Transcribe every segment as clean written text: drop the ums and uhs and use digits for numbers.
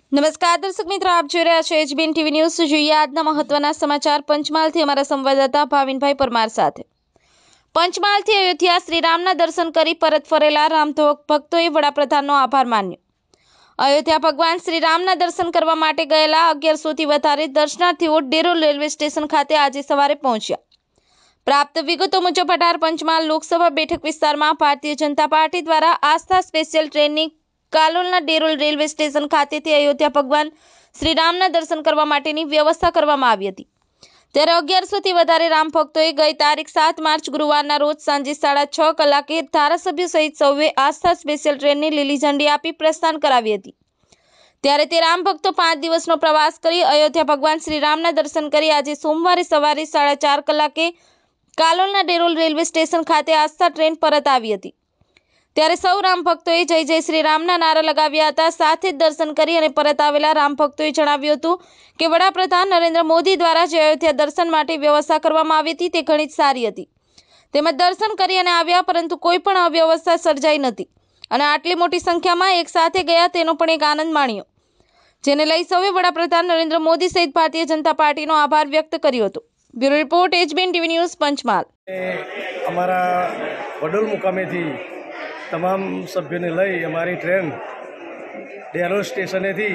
નમસ્કાર દર્શક મિત્રો, આપ જોઈ રહ્યા છો એચબીએન ટીવી ન્યૂઝ। જોઈએ આજના મહત્વના સમાચાર પંચમહાલથી અમારા સંવાદદાતા ભાવિનભાઈ પરમાર સાથે। પંચમહાલથી અયોધ્યા શ્રીરામના દર્શન કરી પરત ફરેલા રામ ભક્તોએ વડાપ્રધાનનો આભાર માન્યો। અયોધ્યા ભગવાન શ્રીરામના દર્શન કરવા માટે ગયેલા 1100થી વધારે દર્શનાર્થીઓ ડેરોલ રેલવે સ્ટેશન ખાતે આજે સવારે પહોંચ્યા। પ્રાપ્ત વિગતો મુજબ 18 પંચમહાલ લોકસભા બેઠક વિસ્તારમાં ભારતીય જનતા પાર્ટી દ્વારા આસ્થા સ્પેશિયલ ટ્રેનની કાલોલના ડેરોલ રેલવે સ્ટેશન ખાતેથી અયોધ્યા ભગવાન શ્રીરામના દર્શન કરવા માટેની વ્યવસ્થા કરવામાં આવી હતી। ત્યારે 1100થી વધારે રામ ભક્તોએ ગઈ તારીખ 7 માર્ચ ગુરુવારના રોજ સાંજે 6:30 કલાકે ધારાસભ્યો સહિત સૌએ આસ્થા સ્પેશિયલ ટ્રેનની લીલી ઝંડી આપી પ્રસ્થાન કરાવી હતી। ત્યારે તે રામ ભક્તો 5 દિવસનો પ્રવાસ કરી અયોધ્યા ભગવાન શ્રીરામના દર્શન કરી આજે સોમવારે સવારે 4:30 કલાકે કાલોલના ડેરોલ રેલવે સ્ટેશન ખાતે આસ્થા ટ્રેન પરત આવી હતી। ત્યારે સૌ રામ ભક્તોએ જય જય શ્રી રામના નારા લગાવ્યા હતા। સાથે જ દર્શન કરી અને પરત આવેલા રામ ભક્તોએ જણાવ્યું હતું કે વડાપ્રધાન નરેન્દ્ર મોદી દ્વારા જે અયોધ્યા દર્શન માટે વ્યવસ્થા કરવામાં આવી હતી તે ઘણી જ સારી હતી। તેમજ દર્શન કરી અને આવ્યા પરંતુ કોઈ પણ અવ્યવસ્થા સર્જાઈ નથી અને આટલી મોટી સંખ્યામાં એક સાથે ગયા તેનો પણ એક આનંદ માણ્યો, જેને લઈ સૌએ વડાપ્રધાન નરેન્દ્ર મોદી સહિત ભારતીય જનતા પાર્ટીનો આભાર વ્યક્ત કર્યો હતો। Bureau report HBN TV news Panchmahal. અમારા વડોલ મુકામેથી તમામ સભ્યોને લઈ અમારી ટ્રેન ડેરોલ સ્ટેશનેથી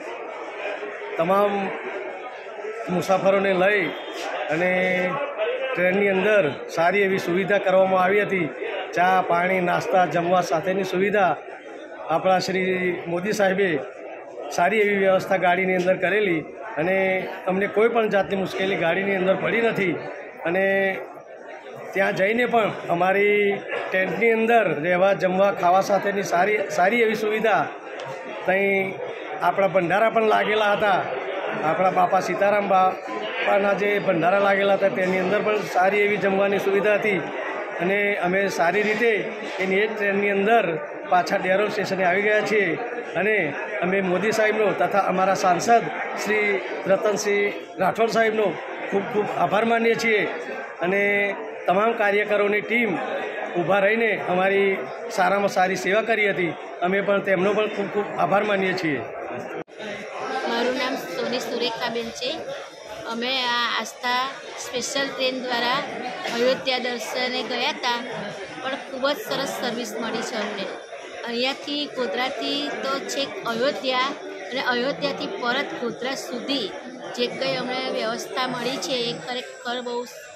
તમામ મુસાફરોને લઈ અને ટ્રેનની અંદર સારી એવી સુવિધા કરવામાં આવી હતી। ચા પાણી નાસ્તા જમવા સાથેની સુવિધા આપણા શ્રી મોદી સાહેબે સારી એવી વ્યવસ્થા ગાડીની અંદર કરેલી અને અમને કોઈ પણ જાતની મુશ્કેલી ગાડીની અંદર પડી નથી અને ત્યાં જઈને પણ અમારી ટેન્ટની અંદર રહેવા જમવા ખાવા સાથેની સારી એવી સુવિધા। ત્યાં આપણા ભંડારા પણ લાગેલા હતા। આપણા બાપા સીતારામ બાપાના જે ભંડારા લાગેલા હતા તેની અંદર પણ સારી એવી જમવાની સુવિધા હતી અને અમે સારી રીતે એની એ ટ્રેનની અંદર પાછા ડેરોલ સ્ટેશને આવી ગયા છીએ અને અમે મોદી સાહેબનો તથા અમારા સાંસદ શ્રી રતનસિંહ રાઠોડ સાહેબનો ખૂબ ખૂબ આભાર માનીએ છીએ અને તમામ કાર્યકરોની ટીમ ઊભા રહીને અમારી સારામાં સારી સેવા કરી હતી। અમે પણ તેમનો પણ ખૂબ ખૂબ આભાર માનીએ છીએ। મારું નામ સોની સુરેખાબેન છે। અમે આ આસ્થા સ્પેશિયલ ટ્રેન દ્વારા અયોધ્યા દર્શને ગયા હતા પણ ખૂબ જ સરસ સર્વિસ મળી છે અમને। અહીંયાથી ગોધરાથી તો છેક અયોધ્યા અને અયોધ્યાથી પરત ગોધરા સુધી જે કંઈ અમને વ્યવસ્થા મળી છે એ ખરેખર બહુ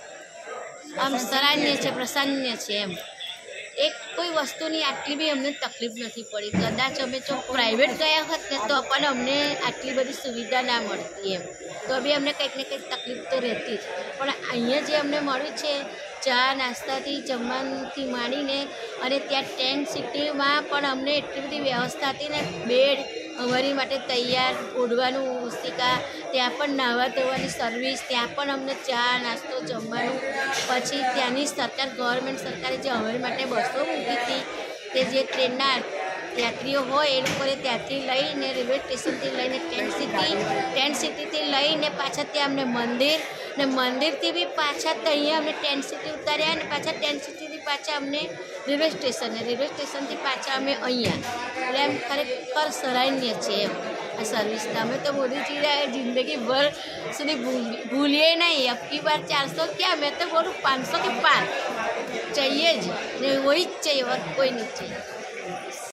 આમ સરાહનીય છે, પ્રસન્ન છે। એમ એક કોઈ વસ્તુની આટલી બી અમને તકલીફ નથી પડી। કદાચ અમે જો પ્રાઇવેટ ગયા હોત ને તો પણ અમને આટલી બધી સુવિધા ના મળતી એમ, તો બી અમને કંઈક ને કંઈક તકલીફ તો રહેતી જ। પણ અહીંયા જે અમને મળ્યું છે ચા નાસ્તાથી જમવાથી માંડીને અને ત્યાં ટેન્ટ સિટીમાં પણ અમને એટલી બધી વ્યવસ્થા હતી ને, બેડ અમારી માટે તૈયાર, ઓઢવાનું ઓશિકા, ત્યાં પણ નાહવા ધોવાની સર્વિસ, ત્યાં પણ અમને ચા નાસ્તો જમવાનું, પછી ત્યાંની સરકાર ગવર્મેન્ટ સરકારે જે અમારી માટે બસો મૂકી હતી તે જે ટ્રેનના યાત્રીઓ હોય એ લોકોને ત્યાંથી લઈને રેલવે સ્ટેશનથી લઈને ટેન્ટ સિટીથી લઈને પાછા ત્યાં અમને મંદિર ને મંદિરથી બી પાછા અહીંયા અમને ટેન્ટ સિટી ઉતાર્યા અને પાછા ટેન્ટ સિટીથી પાછા અમને રેલવે સ્ટેશનથી પાછા અમે અહીંયા, એટલે એમ ખરેખર સરાહનીય છે એમ આ સર્વિસના। અમે તો મોદીજીને જિંદગીભર સુધી ભૂલીએ નહીં। અબકી બાર 400 क्या, मैं तो बोलूँ 500 के पार चाहिए જ ને, વही જ चाहिए और कोई नहीं चाहिए।